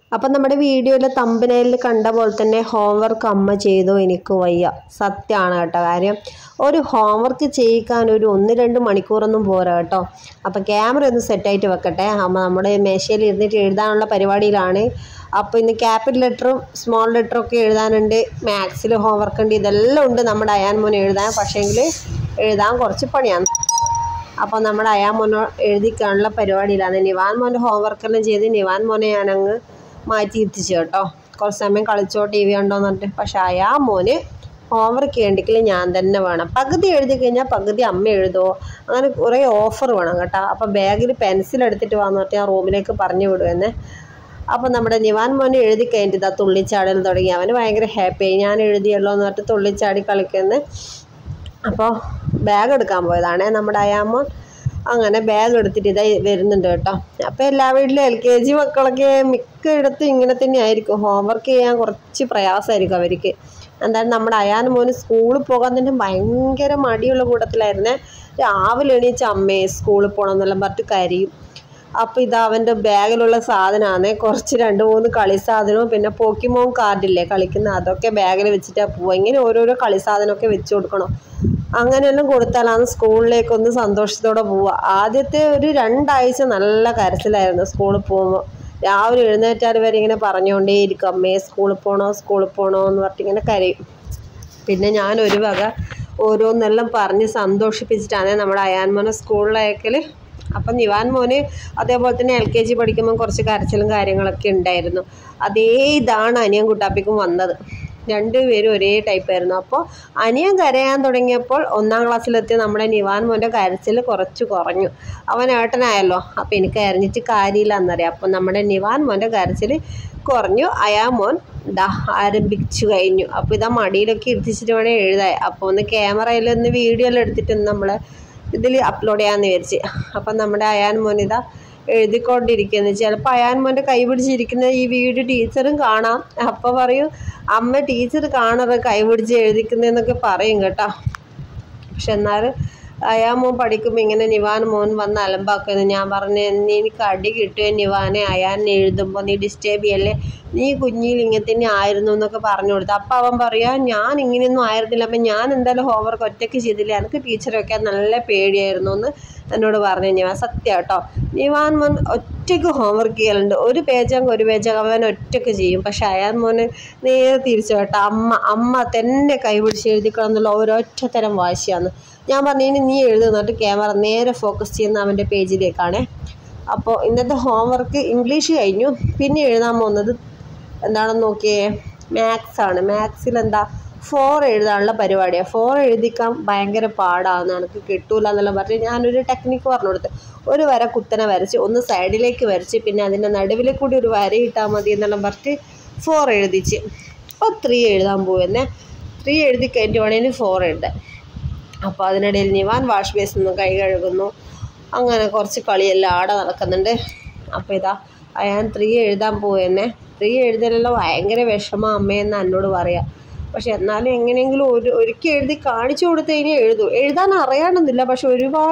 അപ്പം നമ്മുടെ വീഡിയോയിൽ തമ്പനയിൽ കണ്ട പോലെ തന്നെ ഹോംവർക്ക് അമ്മ ചെയ്തോ എനിക്ക് വയ്യ. സത്യമാണ് കേട്ടോ. കാര്യം ഒരു ഹോംവർക്ക് ചെയ്യിക്കാൻ ഒരു 1-2 മണിക്കൂറൊന്നും പോരാ കേട്ടോ. അപ്പം ക്യാമറ ഒന്ന് സെറ്റായിട്ട് വെക്കട്ടെ. അമ്മ നമ്മുടെ മേശയിൽ ഇരുന്നിട്ട് എഴുതാനുള്ള പരിപാടിയിലാണ്. അപ്പോൾ ഇന്ന് ക്യാപിറ്റൽ ലെറ്ററും സ്മോൾ ലെറ്ററും ഒക്കെ എഴുതാനുണ്ട്. മാത്സിൽ ഹോംവർക്ക് ഉണ്ട്. ഇതെല്ലാം ഉണ്ട് നമ്മുടെ അയാൻ മോൻ എഴുതാൻ. പക്ഷേങ്കിൽ എഴുതാൻ കുറച്ച് പണിയാണ്. അപ്പോൾ നമ്മുടെ അയാൻ മോനെ എഴുതിക്കാനുള്ള പരിപാടിയിലാണ്. നിവാൻ മോൻ്റെ ഹോംവർക്കെല്ലാം ചെയ്ത് നിവാൻ മോനെ ഞാനങ്ങ് മാറ്റി ഇരുത്തിച്ചു കേട്ടോ. കുറച്ച് സമയം കളിച്ചോ ടി വി കണ്ടോന്ന് പറഞ്ഞിട്ട്. പക്ഷേ അയാ മോന് ഹോംവർക്ക് ചെയ്യണ്ടെങ്കിൽ ഞാൻ തന്നെ വേണം. പകുതി എഴുതി കഴിഞ്ഞാൽ പകുതി അമ്മ എഴുതുമോ, അങ്ങനെ കുറേ ഓഫർ വേണം കേട്ടോ. അപ്പോൾ ബാഗിൽ പെൻസിൽ എടുത്തിട്ട് വന്നു പറഞ്ഞിട്ട് ഞാൻ റൂമിലേക്ക് പറഞ്ഞു വിടുമെന്ന്. അപ്പോൾ നമ്മുടെ നിവാൻ മോനെ എഴുതി കഴിഞ്ഞിട്ട് ഇതാ തുള്ളിച്ചാടൽ തുടങ്ങി. അവന് ഭയങ്കര ഹാപ്പിയായി. ഞാൻ എഴുതിയല്ലോ എന്ന് പറഞ്ഞിട്ട് തുള്ളിച്ചാടി കളിക്കുന്നത്. അപ്പോൾ ബാഗ് എടുക്കാൻ പോയതാണ് നമ്മുടെ അയാമോൻ. അങ്ങനെ ബാഗ് എടുത്തിട്ട് ഇതായി വരുന്നുണ്ട് കേട്ടോ. അപ്പോൾ എല്ലാ വീട്ടിലും LKG മക്കളൊക്കെ മിക്കയിടത്തും ഇങ്ങനെ തന്നെ ആയിരിക്കും. ഹോംവർക്ക് ചെയ്യാൻ കുറച്ച് പ്രയാസമായിരിക്കും അവർക്ക്. എന്തായാലും നമ്മുടെ അയാൻ മോന് സ്കൂളിൽ പോകാൻ തന്നെ ഭയങ്കര മടിയുള്ള കൂട്ടത്തിലായിരുന്നേ. രാവിലെ എണീച്ച് അമ്മയെ സ്കൂളിൽ പോകണം എന്നെല്ലാം പറഞ്ഞിട്ട് കരയും. അപ്പോൾ ഇതാ അവൻ്റെ ബാഗിലുള്ള സാധനമാണ് കുറച്ച് 2-3 കളി സാധനവും പിന്നെ പോക്കിമോൻ കാർഡില്ലേ കളിക്കുന്ന, അതൊക്കെ ബാഗിൽ വെച്ചിട്ടാണ് പോവുക. ഇങ്ങനെ ഓരോരോ കളി സാധനമൊക്കെ വെച്ച് കൊടുക്കണം. അങ്ങനെയെല്ലാം കൊടുത്താലാണ് സ്കൂളിലേക്കൊന്ന് സന്തോഷത്തോടെ പോവുക. ആദ്യത്തെ ഒരു 2 ആഴ്ച നല്ല കരച്ചിലായിരുന്നു സ്കൂളിൽ പോകുമ്പോൾ. രാവിലെ എഴുന്നേറ്റാൽ വരെ ഇങ്ങനെ പറഞ്ഞുകൊണ്ടേയിരിക്കും അമ്മയെ സ്കൂളിൽ പോകണോ എന്ന് പറഞ്ഞിട്ട് ഇങ്ങനെ കരയും. പിന്നെ ഞാൻ ഒരു വക ഓരോന്നെല്ലാം പറഞ്ഞ് സന്തോഷിപ്പിച്ചിട്ടാണ് നമ്മുടെ അയാൻ മോനെ സ്കൂളിലയക്കൽ. അപ്പം നിവാൻ മോന് അതേപോലെ തന്നെ LKG പഠിക്കുമ്പോൾ കുറച്ച് കരച്ചിലും കാര്യങ്ങളൊക്കെ ഉണ്ടായിരുന്നു. അതേ ഇതാണ് അനിയൻ കുട്ടാപ്പിക്കും വന്നത്. 2 പേരും ഒരേ ടൈപ്പായിരുന്നു. അപ്പോൾ അനിയൻ കരയാൻ തുടങ്ങിയപ്പോൾ 1-ാം ക്ലാസ്സിലെത്തിയ നമ്മുടെ നിവാൻ മോൻ്റെ കരച്ചിൽ കുറച്ച് കുറഞ്ഞു. അവൻ ഏട്ടനായല്ലോ, അപ്പോൾ എനിക്ക് കരഞ്ഞിട്ട് കാര്യമില്ല എന്നറിയാം. അപ്പോൾ നമ്മുടെ നിവാൻ മോൻ്റെ കരച്ചിൽ കുറഞ്ഞു. അയാ മോൻ ആരംഭിച്ചു കഴിഞ്ഞു. അപ്പോൾ ഇതാ മടിയിലൊക്കെ ഇരുത്തിച്ചിട്ട് വേണേൽ എഴുതാൻ. അപ്പോൾ ഒന്ന് ക്യാമറയിലൊന്ന് വീഡിയോ എല്ലാം എടുത്തിട്ട് നമ്മൾ ഇതിൽ അപ്ലോഡ് ചെയ്യാമെന്ന് വിചാരിച്ച്. അപ്പം നമ്മുടെ അയാൻ മോൻ ഇതാ എഴുതിക്കൊണ്ടിരിക്കുന്നത്. ചിലപ്പോൾ അയാൻ മോൻ്റെ കൈ പിടിച്ചിരിക്കുന്ന ഈ വീഡിയോ ടീച്ചറും കാണാം. അപ്പോൾ പറയും അമ്മ ടീച്ചർ കാണാറ് കൈ പിടിച്ച് എഴുതിക്കുന്നതെന്നൊക്കെ പറയും കേട്ടോ. പക്ഷെ എന്നാലും അയാൻ മോൻ പഠിക്കുമ്പോൾ ഇങ്ങനെ നിവാൻ മോൻ വന്ന് അലമ്പാക്കുന്നു. ഞാൻ പറഞ്ഞു എനിക്ക് അടി കിട്ടുക നിവാനെ, അയാൻ എഴുതുമ്പോൾ നീ ഡിസ്റ്റേബ് ചെയ്യല്ലേ, നീ കുഞ്ഞിൽ ഇങ്ങനെ തന്നെ ആയിരുന്നു എന്നൊക്കെ പറഞ്ഞു കൊടുത്തു. അപ്പം അവൻ പറയാ ഞാൻ ഇങ്ങനെയൊന്നും ആയിരുന്നില്ല, അപ്പം ഞാൻ എന്തായാലും ഹോംവർക്ക് ഒറ്റയ്ക്ക് ചെയ്തില്ല, എനിക്ക് ടീച്ചറൊക്കെ നല്ല പേടിയായിരുന്നു എന്ന് എന്നോട് പറഞ്ഞു നിവാൻ. സത്യം കേട്ടോ, നിവാൻ മോൻ ഒറ്റയ്ക്ക് ഹോംവർക്ക് ചെയ്യലുണ്ട്. ഒരു പേജ് അവൻ ഒറ്റയ്ക്ക് ചെയ്യും. പക്ഷെ അയാൻ മോന് നേരെ തിരിച്ചു കേട്ടോ. അമ്മ തന്നെ കൈപിടിച്ച് എഴുതിക്കണം എന്നുള്ള ഒരൊറ്റ തരം വാശിയാണ്. ഞാൻ പറഞ്ഞു നീ എഴുതുന്നിട്ട് ക്യാമറ നേരെ ഫോക്കസ് ചെയ്യുന്ന അവൻ്റെ പേജിലേക്കാണ്. അപ്പോൾ ഇന്നത്തെ ഹോംവർക്ക് ഇംഗ്ലീഷ് കഴിഞ്ഞു. പിന്നെ എഴുതാൻ പോകുന്നത് എന്താണെന്ന് നോക്കിയേ, മാത്സ് ആണ്. മാത്സിൽ എന്താ 4 എഴുതാനുള്ള പരിപാടിയാണ്. 4 എഴുതിക്കാൻ ഭയങ്കര പാടാണ്, എനിക്ക് കിട്ടൂല എന്നെല്ലാം പറഞ്ഞ് ഞാനൊരു ടെക്നിക്ക് പറഞ്ഞു കൊടുത്ത്. ഒരു വര കുത്തനെ വരച്ച് ഒന്ന് സൈഡിലേക്ക് വരച്ച് പിന്നെ അതിൻ്റെ നടുവിൽ കൂടി ഒരു വര ഇട്ടാൽ മതി എന്നെല്ലാം പറഞ്ഞ് 4 എഴുതിച്ച്. അപ്പോൾ 3 എഴുതാൻ പോകുന്നേ. 3 എഴുതി കഴിഞ്ഞിട്ട് വേണേൽ 4 എഴുതാൻ. അപ്പോൾ അതിനിടയിൽ നിവാൻ വാഷ് ബേസിൽ നിന്ന് കൈ കഴുകുന്നു. അങ്ങനെ കുറച്ച് കളിയെല്ലാം ആടെ നടക്കുന്നുണ്ട്. അപ്പോൾ ഇതാ ഞാൻ 3 എഴുതാൻ പോയെന്നെ. 3 എഴുതലെല്ലാം ഭയങ്കര വിഷമം അമ്മയെന്ന് എന്നോട് പറയാം. പക്ഷെ എന്നാലും എങ്ങനെയെങ്കിലും ഒരിക്കൽ എഴുതി കാണിച്ചു കൊടുത്തു കഴിഞ്ഞാൽ എഴുതാൻ അറിയാണമെന്നില്ല. പക്ഷെ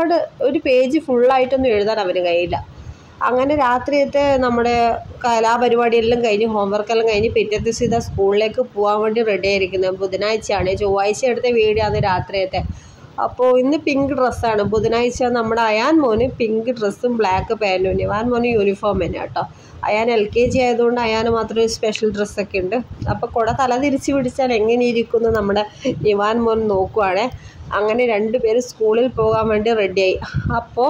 ഒരു പേജ് ഫുള്ളായിട്ടൊന്നും എഴുതാൻ അവന് കഴിയില്ല. അങ്ങനെ രാത്രിയത്തെ നമ്മുടെ കലാപരിപാടിയെല്ലാം കഴിഞ്ഞ് ഹോംവർക്കെല്ലാം കഴിഞ്ഞ് പിറ്റേ ദിവസം ഇതാ സ്കൂളിലേക്ക് പോകാൻ വേണ്ടി റെഡി ആയിരിക്കുന്നത്. ബുധനാഴ്ചയാണ്. ചൊവ്വാഴ്ച എടുത്ത വീഡിയോ ആണ് രാത്രിയത്തെ. അപ്പോൾ ഇന്ന് പിങ്ക് ഡ്രസ്സാണ്. ബുധനാഴ്ച നമ്മുടെ അയാൻ മോന് പിങ്ക് ഡ്രസ്സും ബ്ലാക്ക് പാൻറ്റും. നിവാൻ മോന് യൂണിഫോം തന്നെ കേട്ടോ. അയാൻ LKG ആയതുകൊണ്ട് അയാന് മാത്രം ഒരു സ്പെഷ്യൽ ഡ്രസ്സൊക്കെ ഉണ്ട്. അപ്പോൾ കുട തല തിരിച്ച് പിടിച്ചാൽ എങ്ങനെ ഇരിക്കുന്നു നമ്മുടെ നിവാൻ മോൻ നോക്കുവാണ്. അങ്ങനെ 2 പേര് സ്കൂളിൽ പോകാൻ വേണ്ടി റെഡിയായി. അപ്പോൾ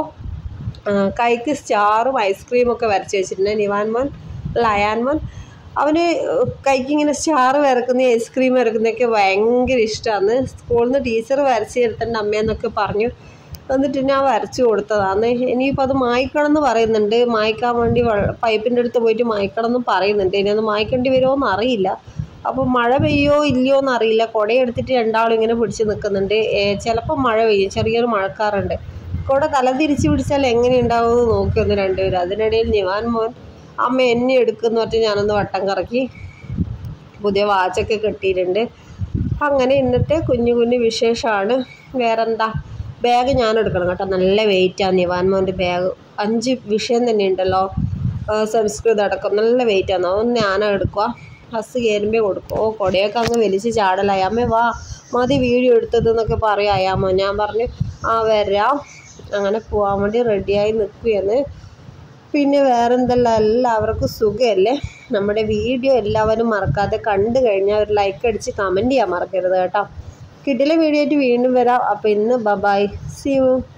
കൈക്ക് സ്റ്റാറും ഐസ്ക്രീമൊക്കെ വരച്ച് വെച്ചിട്ടുണ്ട്. നിവാൻ മോൻ അയാൻ മോൻ അവന് കൈക്ക് ഇങ്ങനെ സ്റ്റാർ വരക്കുന്ന ഐസ്ക്രീം വരക്കുന്നതൊക്കെ ഭയങ്കര ഇഷ്ടമാണ്. സ്കൂളിൽ നിന്ന് ടീച്ചർ വരച്ച് തരത്തേണ്ട അമ്മയെന്നൊക്കെ പറഞ്ഞു. എന്നിട്ട് ഞാൻ വരച്ചു കൊടുത്തതാണ്. ഇനിയിപ്പോൾ അത് മായ്ക്കണം എന്ന് പറയുന്നുണ്ട്. മായ്ക്കാൻ വേണ്ടി പൈപ്പിൻ്റെ അടുത്ത് പോയിട്ട് മായ്ക്കണം എന്നും പറയുന്നുണ്ട്. ഇനി അത് മായ്ക്കേണ്ടി വരുമോ എന്ന് അറിയില്ല. അപ്പോൾ മഴ പെയ്യോ ഇല്ലയോ എന്നറിയില്ല. കുടയെടുത്തിട്ട് 2 ആളും ഇങ്ങനെ പിടിച്ച് നിൽക്കുന്നുണ്ട്. ചിലപ്പോൾ മഴ പെയ്യും, ചെറിയൊരു മഴക്കാറുണ്ട്. കുട തല തിരിച്ച് പിടിച്ചാൽ എങ്ങനെ ഉണ്ടാവുമെന്ന് നോക്കിയൊന്ന് 2 പേരും. അതിനിടയിൽ നിവാൻ മോൻ അമ്മ എന്നെ എടുക്കുമെന്ന് പറഞ്ഞിട്ട് ഞാനൊന്ന് വട്ടം കറക്കി. പുതിയ വാച്ചൊക്കെ കെട്ടിയിട്ടുണ്ട്. അങ്ങനെ ഇന്നത്തെ കുഞ്ഞു വിശേഷമാണ്. വേറെന്താ, ബാഗ് ഞാൻ എടുക്കണം കേട്ടോ. നല്ല വെയിറ്റാണ് നിവാൻ മോൻ്റെ ബാഗ്. 5 വിഷയം തന്നെ ഉണ്ടല്ലോ. സംസ്കൃതം അടക്കം നല്ല വെയിറ്റാണ്. അതൊന്ന് ഞാനാ എടുക്കുക. ബസ് കയറുമ്പോൾ കൊടുക്കും. കൊടയൊക്കെ അങ്ങ് വലിച്ച് ചാടലായി. അമ്മേ വാ മതി വീഡിയോ എടുത്തതെന്നൊക്കെ പറയാമോ. ഞാൻ പറഞ്ഞു വരാം. അങ്ങനെ പോകാൻ വേണ്ടി റെഡിയായി നിൽക്കുകയാണ്. പിന്നെ വേറെന്തല്ല, എല്ലാവർക്കും സുഖമല്ലേ? നമ്മുടെ വീഡിയോ എല്ലാവരും മറക്കാതെ കണ്ടു കഴിഞ്ഞാൽ ഒരു ലൈക്ക് അടിച്ച് കമൻറ്റ് ചെയ്യാൻ മറക്കരുത് കേട്ടോ. കിടിലൻ വീഡിയോ ആയിട്ട് വീണ്ടും വരാം. അപ്പോൾ ഇന്ന് ബൈ, സീ യു.